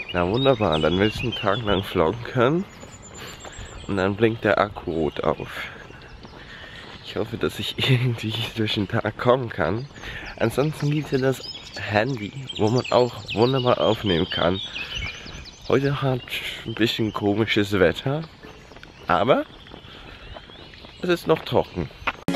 Na wunderbar, dann will ich einen Tag lang vloggen können und dann blinkt der Akku rot auf. Ich hoffe, dass ich irgendwie durch den Tag kommen kann. Ansonsten gibt es ja das Handy, wo man auch wunderbar aufnehmen kann. Heute hat ein bisschen komisches Wetter, aber es ist noch trocken.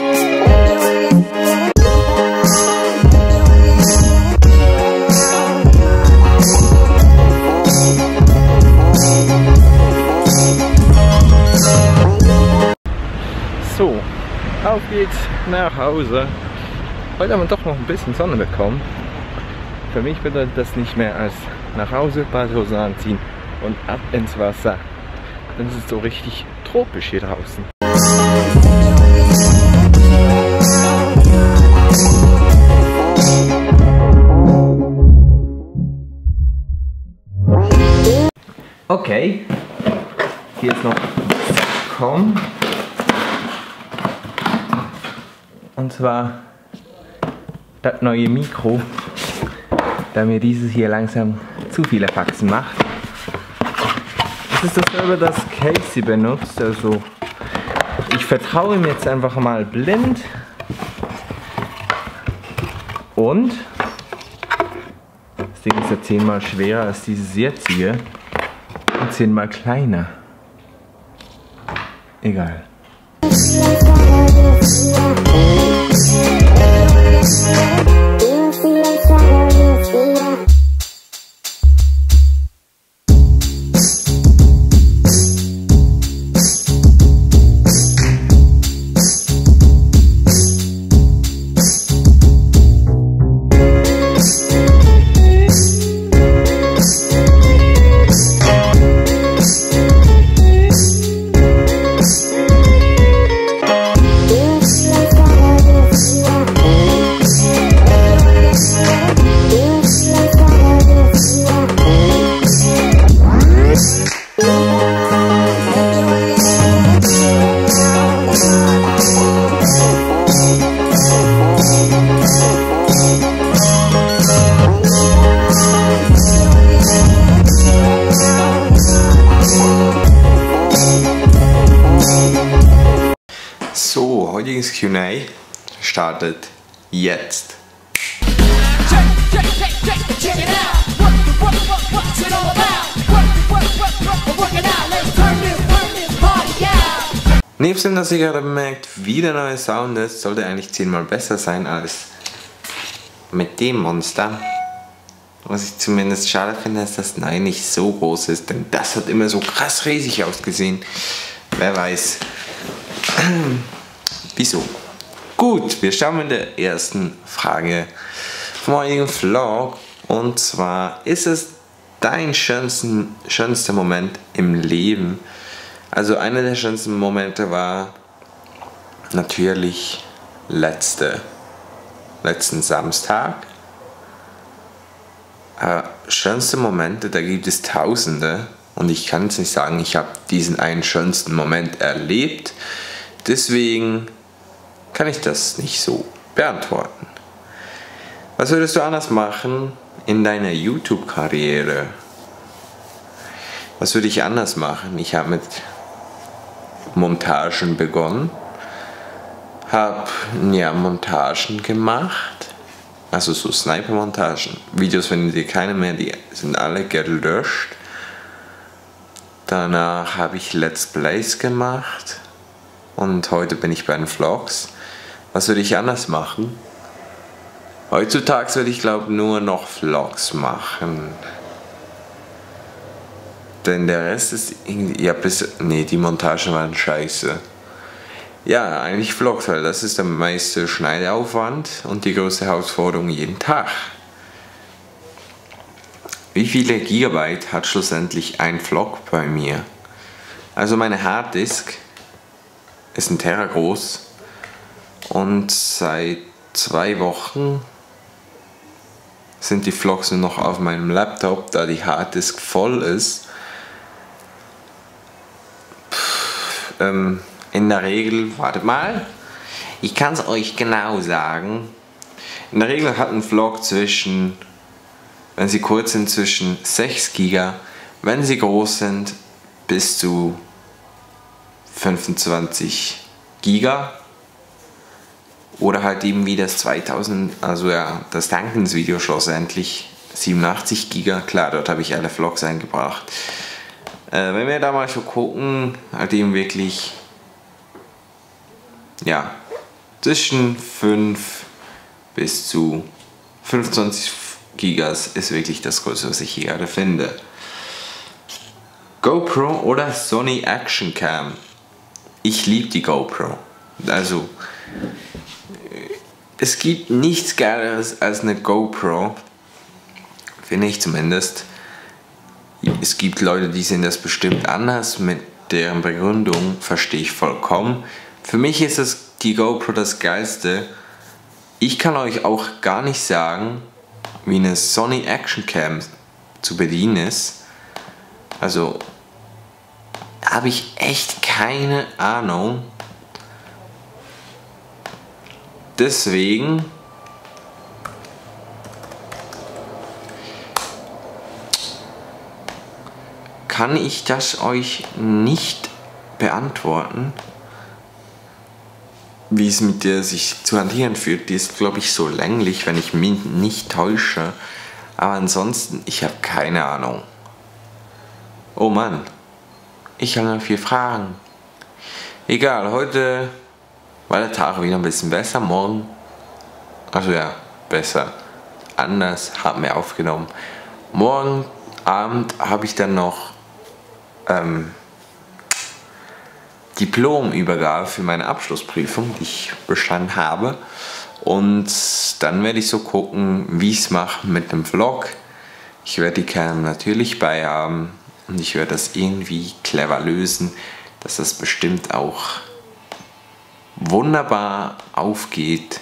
So, auf geht's nach Hause. Heute haben wir doch noch ein bisschen Sonne bekommen. Für mich bedeutet das nicht mehr als nach Hause, Badehose anziehen und ab ins Wasser. Dann ist es so richtig tropisch hier draußen. Okay, hier ist noch Komm. Und zwar das neue Mikro, da mir dieses hier langsam zu viele Faxen macht. Das ist dasselbe, das Casey benutzt, also ich vertraue ihm jetzt einfach mal blind und das Ding ist ja 10-mal schwerer als dieses jetzt hier und 10-mal kleiner. Egal. So, heutiges Q&A startet jetzt. Nebst dem, dass ihr gerade bemerkt, wie der neue Sound ist, sollte eigentlich 10-mal besser sein als mit dem Monster. Was ich zumindest schade finde, ist, dass Nein nicht so groß ist, denn das hat immer so krass riesig ausgesehen. Wer weiß. Wieso? Gut, wir starten mit der ersten Frage vom heutigen Vlog. Und zwar, ist es dein schönster Moment im Leben? Also einer der schönsten Momente war natürlich letzten Samstag. Schönste Momente, da gibt es tausende. Und ich kann jetzt nicht sagen, ich habe diesen einen schönsten Moment erlebt. Deswegen kann ich das nicht so beantworten. Was würdest du anders machen in deiner YouTube-Karriere? Was würde ich anders machen? Ich habe mit Montagen begonnen, habe Montagen gemacht, also so Sniper-Montagen. Videos findet ihr keine mehr, die sind alle gelöscht. Danach habe ich Let's Plays gemacht. Und heute bin ich bei den Vlogs. Was würde ich anders machen? Heutzutage würde ich glaube nur noch Vlogs machen. Denn der Rest ist irgendwie, die Montagen waren scheiße. Ja, eigentlich Vlogs, weil das ist der meiste Schneideaufwand und die größte Herausforderung jeden Tag. Wie viele Gigabyte hat schlussendlich ein Vlog bei mir? Also meine Harddisk ist 1 Tera groß und seit 2 Wochen sind die Vlogs nur noch auf meinem Laptop, da die Harddisk voll ist. In der Regel, wartet mal, ich kann es euch genau sagen, in der Regel hat ein Vlog zwischen wenn sie kurz sind, zwischen 6 GB, wenn sie groß sind, bis zu 25 GB. Oder halt eben wie das 2000, also ja, das Dankens-Video schlussendlich, 87 GB, klar, dort habe ich alle Vlogs eingebracht. Wenn wir da mal so gucken, halt eben wirklich, ja, zwischen 5 bis zu 25 GB ist wirklich das Größte, was ich hier gerade finde. GoPro oder Sony Action Cam. Ich liebe die GoPro. Also, es gibt nichts Geileres als eine GoPro, finde ich zumindest. Es gibt Leute, die sehen das bestimmt anders, mit deren Begründung verstehe ich vollkommen. Für mich ist die GoPro das Geilste. Ich kann euch auch gar nicht sagen, wie eine Sony Action Cam zu bedienen ist. Also habe ich echt keine Ahnung. Deswegen kann ich das euch nicht beantworten, wie es mit der sich zu hantieren fühlt. Die ist, glaube ich, so länglich, wenn ich mich nicht täusche. Aber ansonsten, ich habe keine Ahnung. Oh Mann, ich habe noch 4 Fragen. Egal, heute war der Tag wieder ein bisschen besser. Morgen, also ja, besser, anders, haben wir aufgenommen. Morgen Abend habe ich dann noch Diplomübergabe für meine Abschlussprüfung, die ich bestanden habe. Und dann werde ich so gucken, wie ich es mache mit dem Vlog. Ich werde die Cam natürlich bei haben und ich werde das irgendwie clever lösen, dass das bestimmt auch wunderbar aufgeht.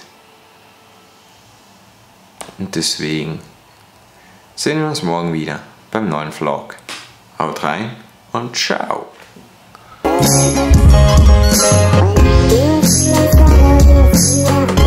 Und deswegen sehen wir uns morgen wieder beim neuen Vlog. Haut rein und ciao! Yeah.